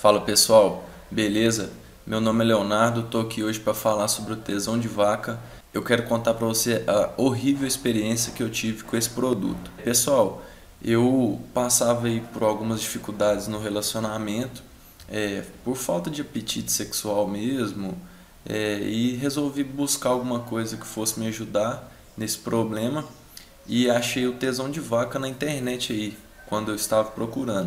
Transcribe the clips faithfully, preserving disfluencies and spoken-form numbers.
Fala pessoal, beleza? Meu nome é Leonardo, estou aqui hoje para falar sobre o tesão de vaca. Eu quero contar para você a horrível experiência que eu tive com esse produto. Pessoal, eu passava aí por algumas dificuldades no relacionamento, é, por falta de apetite sexual mesmo, é, e resolvi buscar alguma coisa que fosse me ajudar nesse problema e achei o tesão de vaca na internet aí, quando eu estava procurando.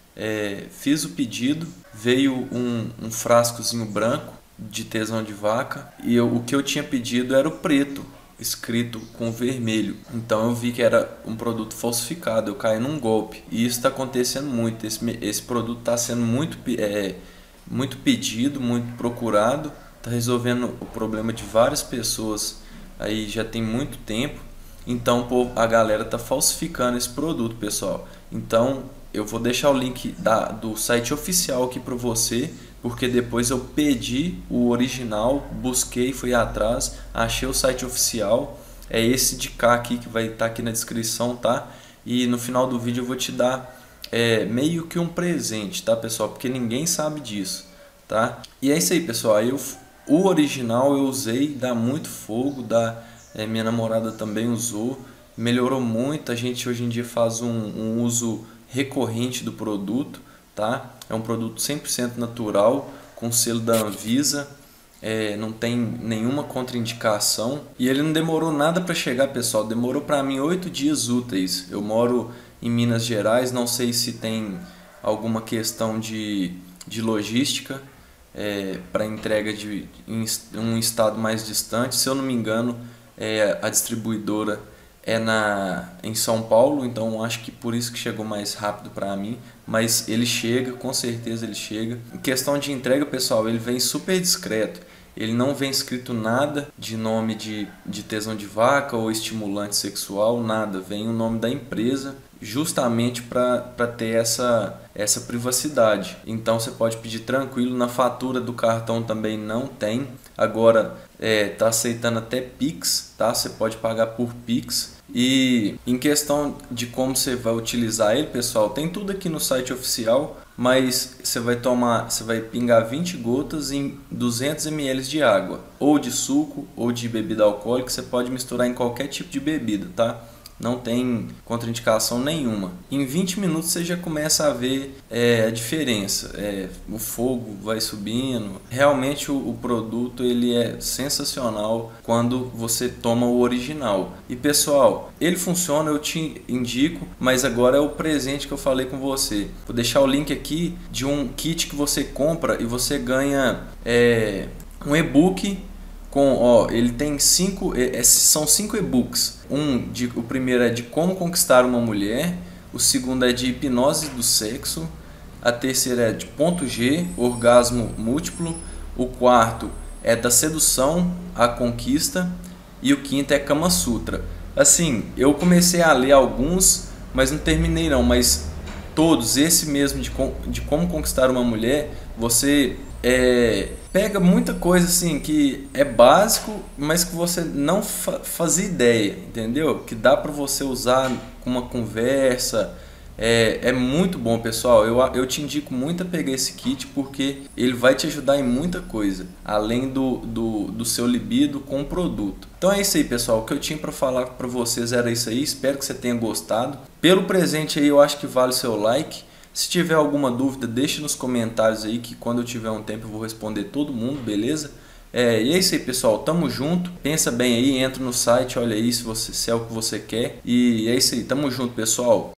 É, fiz o pedido, veio um, um frascozinho branco de tesão de vaca e eu, o que eu tinha pedido era o preto, escrito com vermelho. Então eu vi que era um produto falsificado, eu caí num golpe. E isso está acontecendo muito, esse, esse produto está sendo muito, é, muito pedido, muito procurado, está resolvendo o problema de várias pessoas aí já tem muito tempo. Então pô, a galera está falsificando esse produto, pessoal. Então eu vou deixar o link da, do site oficial aqui para você, porque depois eu pedi o original, busquei, fui atrás, achei o site oficial. É esse de cá aqui que vai estar aqui na descrição, tá? E no final do vídeo eu vou te dar é, meio que um presente, tá, pessoal? Porque ninguém sabe disso, tá? E é isso aí, pessoal. Eu, o original eu usei, dá muito fogo, dá, é, minha namorada também usou, melhorou muito. A gente hoje em dia faz um, um uso recorrente do produto, tá? É um produto cem por cento natural, com selo da Anvisa, é, não tem nenhuma contraindicação e ele não demorou nada para chegar, pessoal. Demorou para mim oito dias úteis. Eu moro em Minas Gerais, não sei se tem alguma questão de, de logística é, para entrega de, em um estado mais distante. Se eu não me engano, é, a distribuidora é na, em São Paulo, então acho que por isso que chegou mais rápido para mim, mas ele chega, com certeza ele chega. Em questão de entrega, pessoal, ele vem super discreto, ele não vem escrito nada de nome de, de tesão de vaca ou estimulante sexual, nada, vem o nome da empresa, justamente para ter essa, essa privacidade. Então você pode pedir tranquilo, na fatura do cartão também não tem. Agora é, tá aceitando até Pix, tá? Você pode pagar por Pix. E em questão de como você vai utilizar ele, pessoal, tem tudo aqui no site oficial, mas você vai tomar, você vai pingar vinte gotas em duzentos mililitros de água, ou de suco, ou de bebida alcoólica. Você pode misturar em qualquer tipo de bebida, tá? Não tem contraindicação nenhuma. Em vinte minutos você já começa a ver é, a diferença. É, o fogo vai subindo. Realmente o, o produto ele é sensacional quando você toma o original. E pessoal, ele funciona, eu te indico, mas agora é o presente que eu falei com você. Vou deixar o link aqui de um kit que você compra e você ganha é, um e-book. Com, ó, ele tem cinco, são cinco e-books. Um de, o primeiro é de como conquistar uma mulher, o segundo é de hipnose do sexo, a terceira é de ponto G, orgasmo múltiplo, o quarto é da sedução à conquista e o quinto é Kama Sutra. Assim, eu comecei a ler alguns, mas não terminei não, mas todos, esse mesmo de, de como conquistar uma mulher, você é, pega muita coisa assim que é básico, mas que você não fa fazia ideia, entendeu? Que dá para você usar com uma conversa. É, é muito bom, pessoal. Eu, eu te indico muito a pegar esse kit, porque ele vai te ajudar em muita coisa, além do, do, do seu libido com o produto. Então é isso aí, pessoal. O que eu tinha para falar para vocês era isso aí. Espero que você tenha gostado. Pelo presente aí, eu acho que vale o seu like. Se tiver alguma dúvida, deixe nos comentários aí, que quando eu tiver um tempo eu vou responder todo mundo, beleza? É, e é isso aí, pessoal. Tamo junto. Pensa bem aí, entra no site, olha aí se, você, se é o que você quer. E é isso aí. Tamo junto, pessoal.